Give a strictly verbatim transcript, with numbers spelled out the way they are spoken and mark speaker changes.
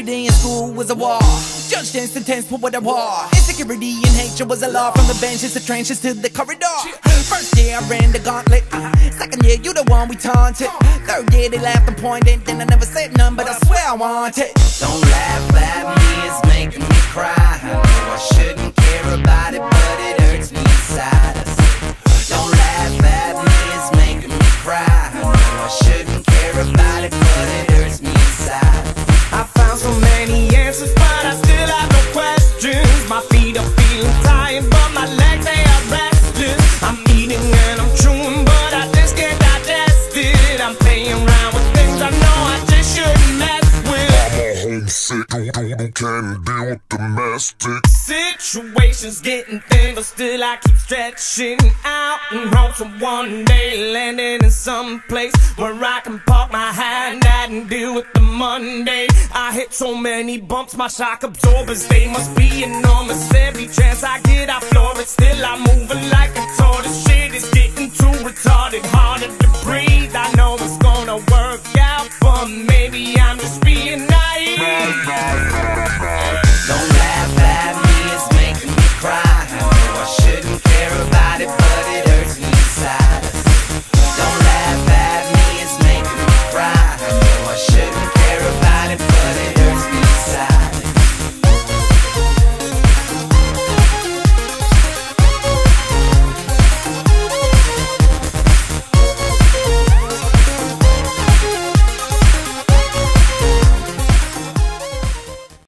Speaker 1: day in school was a war. Judged instant put with a war. Insecurity and hatred was a law. From the benches to trenches to the corridor. First year I ran the gauntlet. Second year you the one we taunted. Third year they laughed and pointed. Then I never said none, but I swear I want it.
Speaker 2: Don't laugh at me, it's making me cry. I know I shouldn't care about it, but it hurts me inside. Don't laugh at me, it's making me cry. I know I shouldn't care about it, but it hurts me inside.
Speaker 3: I found so many answers, but I still have no questions. My feet are feeling tired, but my legs, they are restless. I'm eating and I'm chewing, but I just can't digest it. I'm playing around with things I know I just shouldn't mess with.
Speaker 4: I'm all homesick, don't, don't, can't deal with domestic
Speaker 3: situations getting thin, but still I keep stretching out and hope of one day landing in some place where I can park my hand at and deal with the Monday. I hit so many bumps, my shock absorbers, they must be enormous. Every chance I get, I floor it. Still I'm moving like a tortoise. Shit is getting too retarded, harder to breathe. I know it's gonna work out, but maybe I'm just being